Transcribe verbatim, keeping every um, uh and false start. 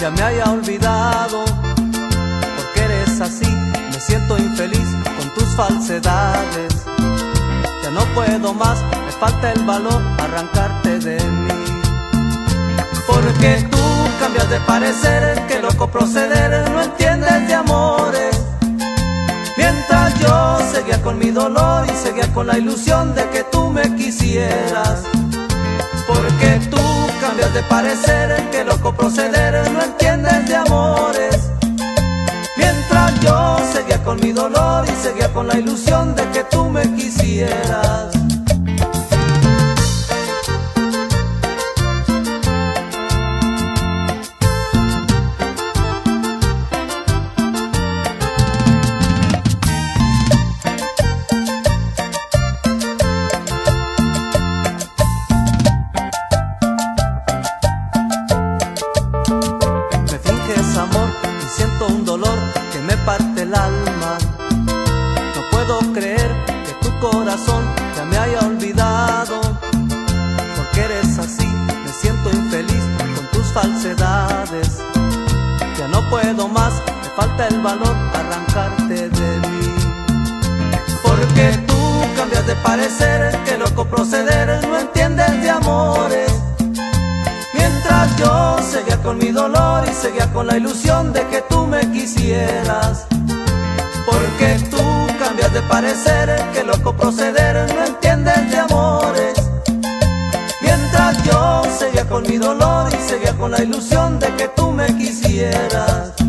ya me haya olvidado. Porque eres así, me siento infeliz con tus falsedades. Ya no puedo más, me falta el valor arrancarte de mí. Porque tú cambias de parecer, qué loco proceder, no entiendes de amores. Mientras yo seguía con mi dolor y seguía con la ilusión de que tú me quisieras. Porque tú cambias de parecer, qué loco proceder, no entiendes de amores. Mientras yo seguía con mi dolor y seguía con la ilusión de que tú me quisieras. Amor, y siento un dolor que me parte el alma. No puedo creer que tu corazón ya me haya olvidado. Porque eres así, me siento infeliz con tus falsedades. Ya no puedo más, me falta el valor arrancarte de mí. Porque tú cambias de parecer, qué loco proceder, no entiendes de amores. Mientras yo seguía con mi dolor y seguía con la ilusión de que tú me quisieras. Porque tú cambias de parecer, qué loco proceder, no entiendes de amores. Mientras yo seguía con mi dolor y seguía con la ilusión de que tú me quisieras.